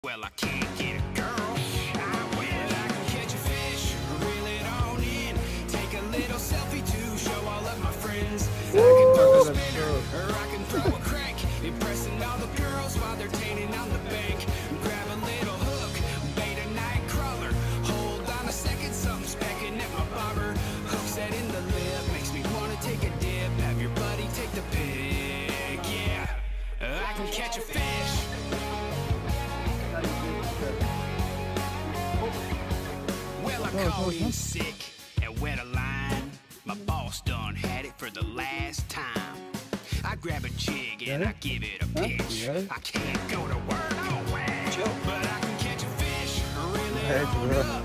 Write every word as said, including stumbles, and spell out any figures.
Well, I can't get a girl. I will. I can catch a fish, reel it on in, take a little selfie to show all of my friends. I can throw a spinner, or I can throw a crank, impressing all the girls while they're tanning on the bank. Grab a little hook, bait a night crawler. Hold on a second, something's pecking at my bobber. Hook set in the lip, makes me wanna take a dip. Have your buddy take the pic, yeah. I can catch a fish. Well, I caught in sick and wet a line. My boss done had it for the last time. I grab a jig and I give it a pitch. I can't go to work, no way, but I can catch a fish, reel it on up.